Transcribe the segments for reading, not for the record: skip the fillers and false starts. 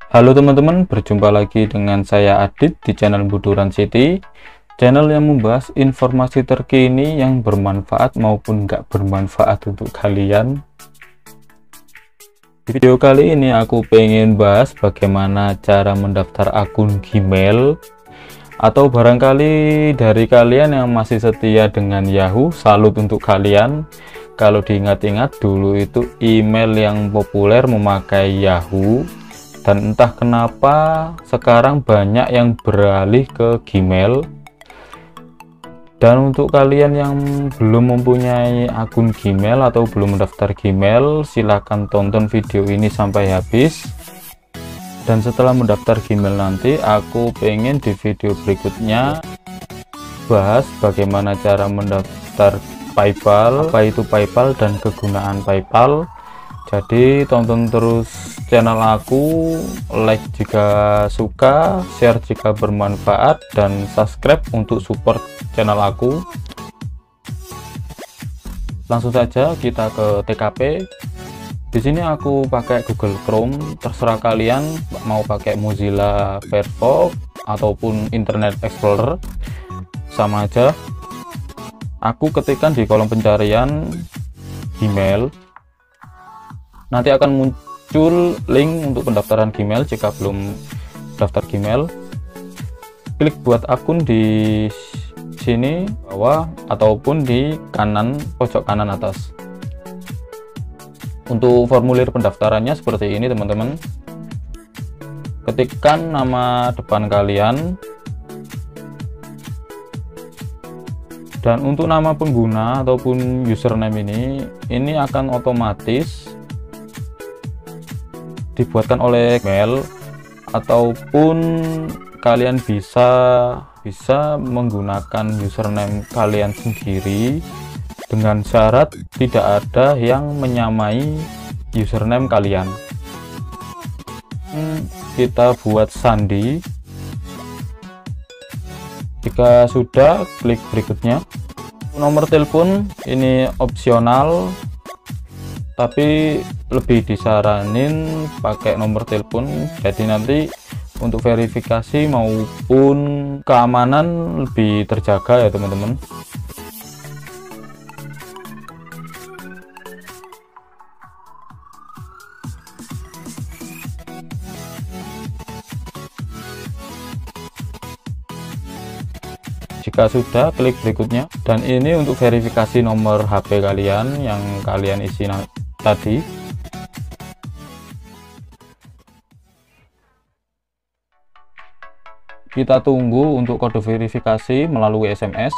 Halo teman-teman, berjumpa lagi dengan saya Adit di channel Buduran City, channel yang membahas informasi terkini yang bermanfaat maupun nggak bermanfaat untuk kalian. Di video kali ini aku pengen bahas bagaimana cara mendaftar akun Gmail, atau barangkali dari kalian yang masih setia dengan Yahoo, salut untuk kalian. Kalau diingat-ingat dulu itu email yang populer memakai Yahoo, dan entah kenapa sekarang banyak yang beralih ke Gmail. Dan untuk kalian yang belum mempunyai akun Gmail atau belum mendaftar Gmail, silahkan tonton video ini sampai habis. Dan setelah mendaftar Gmail nanti, aku pengen di video berikutnya bahas bagaimana cara mendaftar PayPal, apa itu PayPal dan kegunaan PayPal. Jadi tonton terus channel aku, like jika suka, share jika bermanfaat, dan subscribe untuk support channel aku. Langsung saja kita ke TKP. Di sini aku pakai Google Chrome, terserah kalian mau pakai Mozilla Firefox ataupun Internet Explorer, sama aja. Aku ketikkan di kolom pencarian Gmail, nanti akan muncul link untuk pendaftaran Gmail. Jika belum daftar Gmail, klik buat akun di sini bawah ataupun di kanan, pojok kanan atas. Untuk formulir pendaftarannya seperti ini teman-teman. Ketikkan nama depan kalian, dan untuk nama pengguna ataupun username ini akan otomatis dibuatkan oleh Gmail, ataupun kalian bisa menggunakan username kalian sendiri dengan syarat tidak ada yang menyamai username kalian. Kita buat sandi. Jika sudah, klik berikutnya. Nomor telepon ini opsional, tapi lebih disaranin pakai nomor telepon. Jadi nanti untuk verifikasi maupun keamanan lebih terjaga ya teman-teman. Jika sudah, klik berikutnya. Dan ini untuk verifikasi nomor HP kalian yang kalian isi tadi. Kita tunggu untuk kode verifikasi melalui SMS.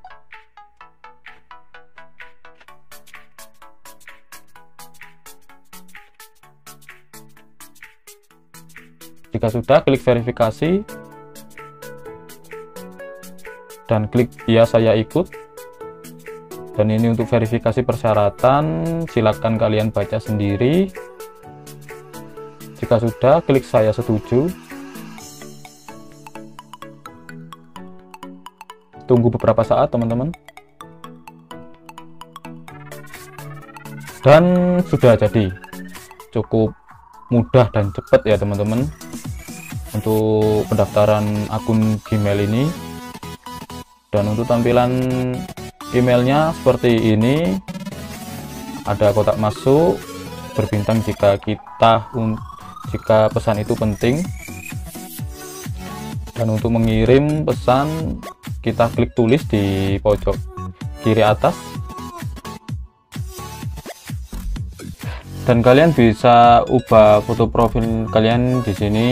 Jika sudah, klik verifikasi dan klik ya saya ikut. Dan ini untuk verifikasi persyaratan, silakan kalian baca sendiri. Jika sudah, klik saya setuju. Tunggu beberapa saat teman-teman. Dan sudah jadi. Cukup mudah dan cepat ya teman-teman untuk pendaftaran akun Gmail ini. Dan untuk tampilan emailnya seperti ini, ada kotak masuk berbintang jika pesan itu penting. Dan untuk mengirim pesan, kita klik tulis di pojok kiri atas. Dan kalian bisa ubah foto profil kalian di sini.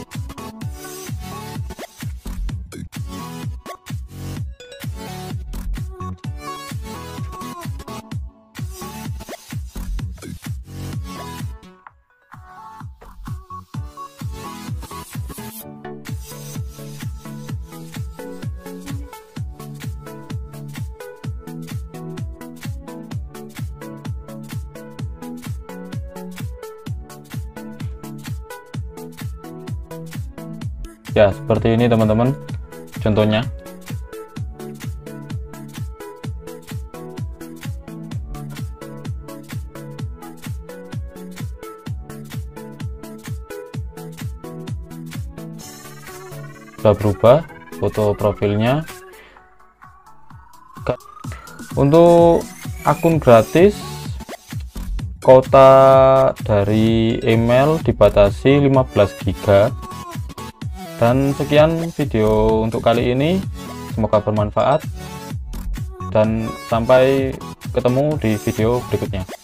Ya, seperti ini teman-teman contohnya. sudah berubah foto profilnya. Untuk akun gratis, kuota dari email dibatasi 15 GB. Dan sekian video untuk kali ini, semoga bermanfaat dan sampai ketemu di video berikutnya.